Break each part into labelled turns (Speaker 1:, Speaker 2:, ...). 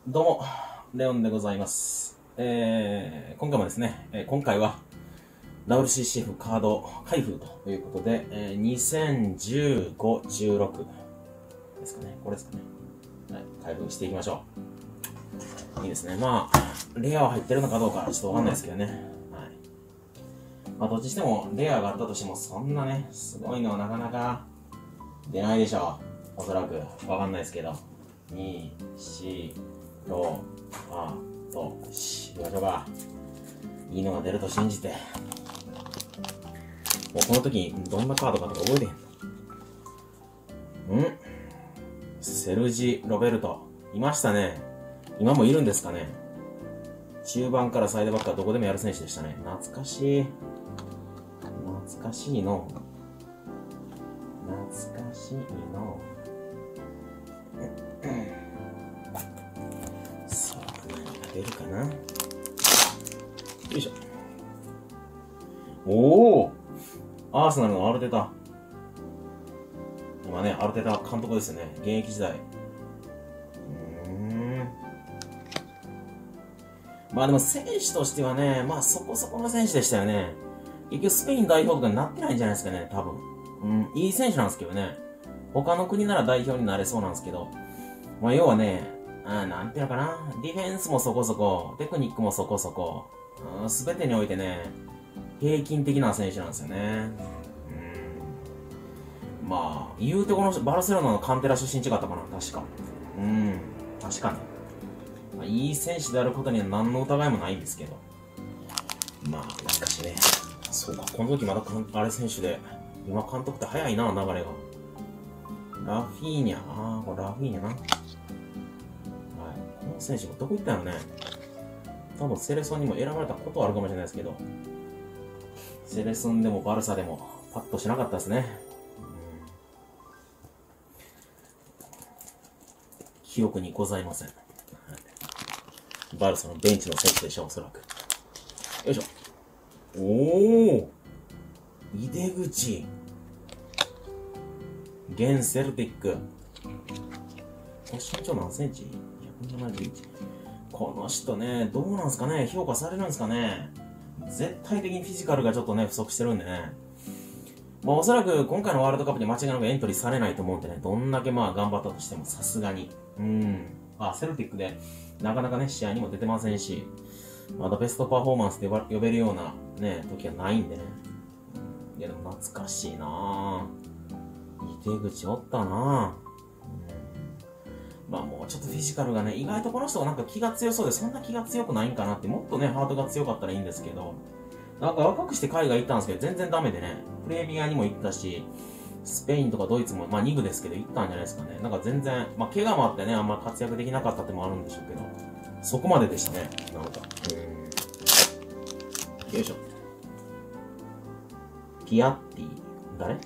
Speaker 1: どうも、レオンでございます。今回もですね、今回は WCCF カード開封ということで、2015、16ですかね。これですかね。はい、開封していきましょう。いいですね。まあ、レアは入ってるのかどうかちょっとわかんないですけどね。はい。まあ、どっちしてもレアがあったとしても、そんなね、すごいのはなかなか出ないでしょう。おそらく。わかんないですけど。2、4、6、あと、しましょうか。いいのが出ると信じて。もうこの時、どんなカードかとか覚えてへん。セルジ・ロベルト。いましたね。今もいるんですかね。中盤からサイドバックはどこでもやる選手でしたね。懐かしい。懐かしいの。懐かしいの。さあ、何が出るかな。よいしょ。おお、アーセナルのアルテタ。今ね、アルテタ監督ですよね。現役時代。まあでも選手としてはね、まあそこそこの選手でしたよね。結局スペイン代表とかになってないんじゃないですかね、多分。いい選手なんですけどね。他の国なら代表になれそうなんですけど。まあ要はね、なんていうのかな。ディフェンスもそこそこ、テクニックもそこそこ、すべてにおいてね、平均的な選手なんですよね。まあ、言うてこのバルセロナのカンテラ出身違ったかな、確か。確かに。まあ、いい選手であることには何の疑いもないんですけど。まあ、しかしね。そうか、この時まだあれ選手で、今監督って早いな、流れが。ラフィーニャ、これラフィーニャな。はい。この選手もどこ行ったのね。多分セレソンにも選ばれたことはあるかもしれないですけど、セレソンでもバルサでもパッとしなかったですね。記憶にございません。バルサのベンチの選手でしょう、おそらく。よいしょ。おー、井出口。現セルティック。身長何センチ ?171。この人ね、どうなんすかね、評価されるんですかね。絶対的にフィジカルがちょっとね、不足してるんでね。まあおそらく今回のワールドカップに間違いなくエントリーされないと思うんでね、どんだけまあ頑張ったとしてもさすがに。セルティックでなかなかね、試合にも出てませんし、まだベストパフォーマンスで呼べるようなね、時はないんでね。いやでも懐かしいなぁ。井出口おったなぁ。まあもうちょっとフィジカルがね、意外とこの人がなんか気が強そうで、そんな気が強くないんかなって、もっとね、ハートが強かったらいいんですけど、なんか若くして海外行ったんですけど、全然ダメでね、プレミアにも行ったし、スペインとかドイツも、まあ2部ですけど行ったんじゃないですかね。なんか全然、まあ怪我もあってね、あんま活躍できなかったってもあるんでしょうけど、そこまででしたね、なんか。よいしょ。ピアッティ、誰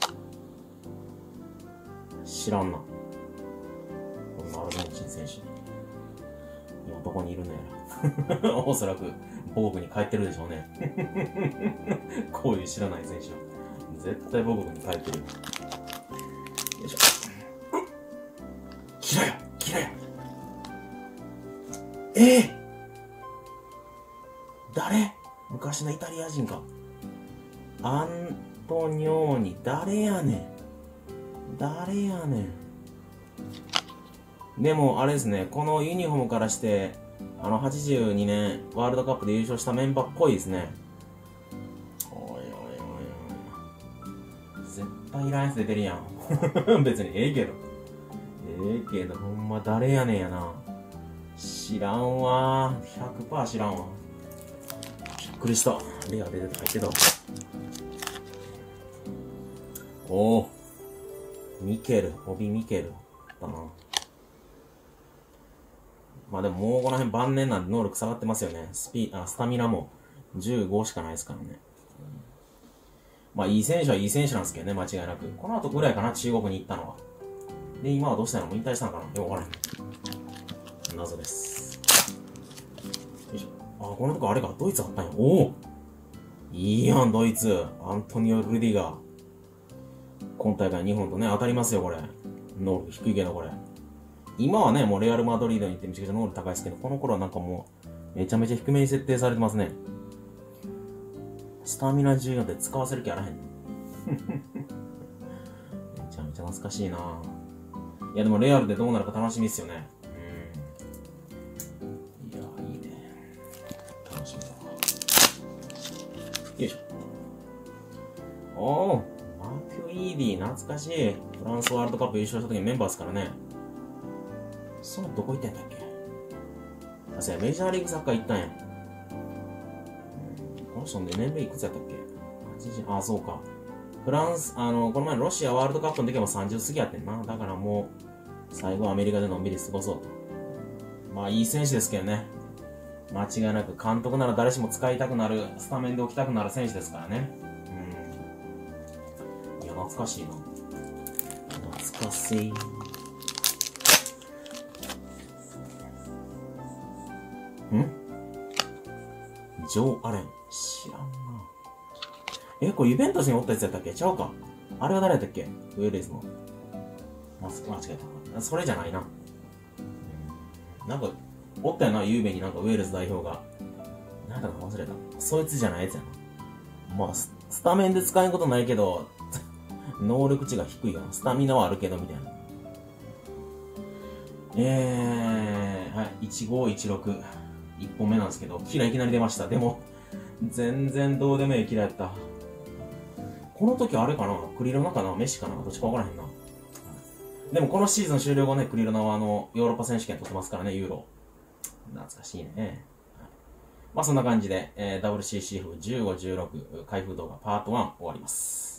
Speaker 1: 知らんな。このアルゼンチン選手。今どこにいるのやら。おそらく、母国に帰ってるでしょうね。こういう知らない選手は。絶対母国に帰ってる。よいしょ。キラやキラや誰昔のイタリア人か。アントニオーニ、誰やねん。誰やねん。でも、あれですね、このユニフォームからして、82年、ワールドカップで優勝したメンバーっぽいですね。おいおいおいおい。絶対いらんやつ出てるやん。別にええけど。ほんま誰やねんやな。知らんわ。100% 知らんわ。びっくりした。レア出てたけど。おー。ミケル、帯ミケル。だな。まあでももうこの辺晩年なんで能力下がってますよね。スタミナも15しかないですからね。まあいい選手はいい選手なんですけどね、間違いなく。この後ぐらいかな、中国に行ったのは。で、今はどうしたの？もう引退したのかな？よくわからない。謎です。よいしょ。このとこあれか、ドイツあったんや。おお、いいやん、ドイツ。アントニオ・ルディガー。今大会日本とね、当たりますよ、これ。能力低いけど、これ。 今はね、もうレアル・マドリードに行ってめちゃくちゃ能力高いですけど、この頃はなんかもう、めちゃめちゃ低めに設定されてますね。スタミナ14で使わせる気あらへん。めちゃめちゃ懐かしいな。いやでもレアルでどうなるか楽しみですよね。いや、いいね。楽しみだわ。よいしょ。おー、マクイーディ、懐かしい。フランスワールドカップ優勝した時にメンバーですからね。そのどこ行ったんだっけ。あ、そうや、メジャーリーグサッカー行ったんや。この人で年齢いくつやったっけ ?80、あ、そうか。フランス、この前ロシアワールドカップの時はもう30過ぎやってんな。だからもう、最後はアメリカでのんびり過ごそうと。まあいい選手ですけどね。間違いなく監督なら誰しも使いたくなる、スタメンで置きたくなる選手ですからね。いや、懐かしいな。懐かしい。ジョー・アレン。知らんな。これユベントスにおったやつやったっけちゃうか。あれは誰やったっけウェールズの。間違えた。それじゃないな。なんか、おったよな、ユーベになんかウェールズ代表が。なんだか忘れた。そいつじゃないやつやな。まあ、スタメンで使えんことないけど、能力値が低いよな。スタミナはあるけど、みたいな。はい、1516。1本目なんですけど、キラいきなり出ました。でも、全然どうでもいいキラやった。この時あれかなクリロナかなメッシかなどっちかわからへんな。でもこのシーズン終了後ね、クリロナはヨーロッパ選手権取ってますからね、ユーロ。懐かしいね。はい、まあそんな感じで、WCC 風15、16開封動画パート1終わります。